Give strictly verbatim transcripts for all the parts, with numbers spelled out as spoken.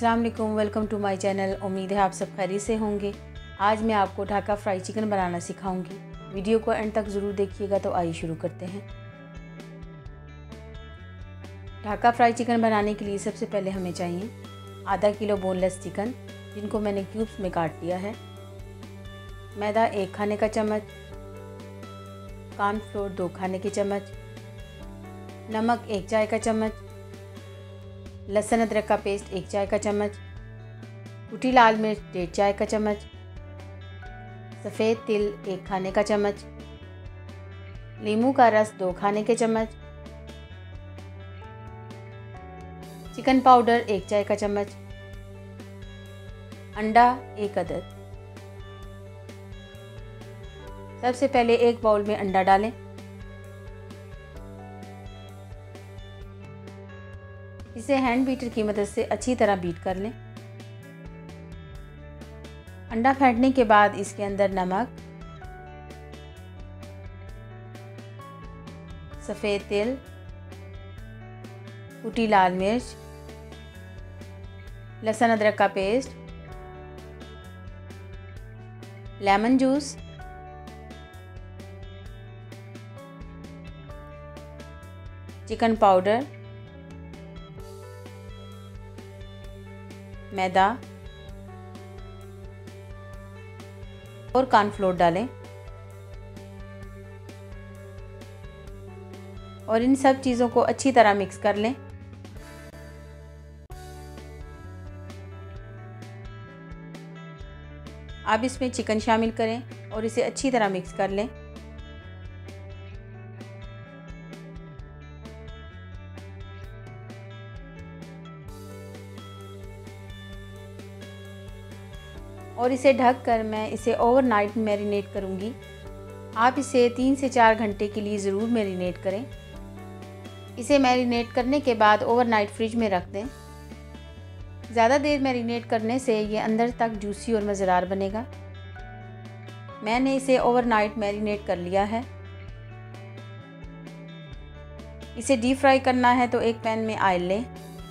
अस्सलाम वालेकुम, welcome to my channel. उम्मीद है आप सब खैरियत से होंगे। आज मैं आपको ढाका फ्राई चिकन बनाना सिखाऊंगी। वीडियो को एंड तक ज़रूर देखिएगा। तो आइए शुरू करते हैं। ढाका फ्राई चिकन बनाने के लिए सबसे पहले हमें चाहिए आधा किलो बोनलेस चिकन, जिनको मैंने क्यूब्स में काट लिया है। मैदा एक खाने का चम्मच, कॉर्नफ्लोर दो खाने के चम्मच, नमक एक चाय का चम्मच, लहसुन अदरक का पेस्ट एक चाय का चम्मच, कुटी लाल मिर्च डेढ़ चाय का चम्मच, सफ़ेद तिल एक खाने का चम्मच, नींबू का रस दो खाने के चम्मच, चिकन पाउडर एक चाय का चम्मच, अंडा एक अदद। सबसे पहले एक बाउल में अंडा डालें। इसे हैंड बीटर की मदद से अच्छी तरह बीट कर लें। अंडा फेंटने के बाद इसके अंदर नमक, सफ़ेद तिल, कुटी लाल मिर्च, लहसुन अदरक का paste, lemon juice, chicken powder, मैदा और कॉर्नफ्लोर डालें और इन सब चीज़ों को अच्छी तरह मिक्स कर लें। अब इसमें चिकन शामिल करें और इसे अच्छी तरह मिक्स कर लें। और इसे ढक कर मैं इसे ओवरनाइट मैरिनेट करूँगी। आप इसे तीन से चार घंटे के लिए ज़रूर मैरिनेट करें। इसे मैरिनेट करने के बाद ओवरनाइट फ्रिज में रख दें। ज़्यादा देर मैरिनेट करने से ये अंदर तक जूसी और मज़ेदार बनेगा। मैंने इसे ओवरनाइट मैरिनेट कर लिया है। इसे डीप फ्राई करना है तो एक पैन में ऑयल लें।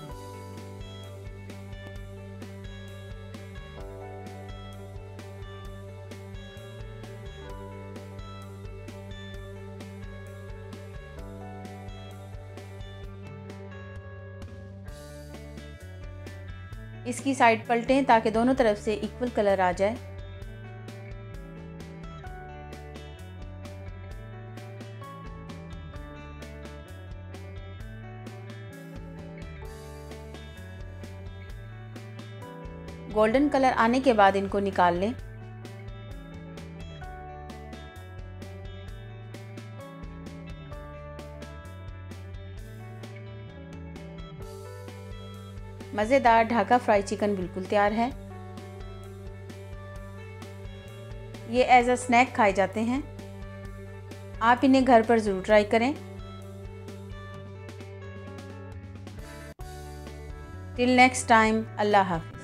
इसकी साइड पलटें ताकि दोनों तरफ से इक्वल कलर आ जाए। गोल्डन कलर आने के बाद इनको निकाल लें। मज़ेदार ढाका फ्राई चिकन बिल्कुल तैयार है। ये एज अ स्नैक खाए जाते हैं। आप इन्हें घर पर ज़रूर ट्राई करें। टिल नेक्स्ट टाइम, अल्लाह हाफ़िज़।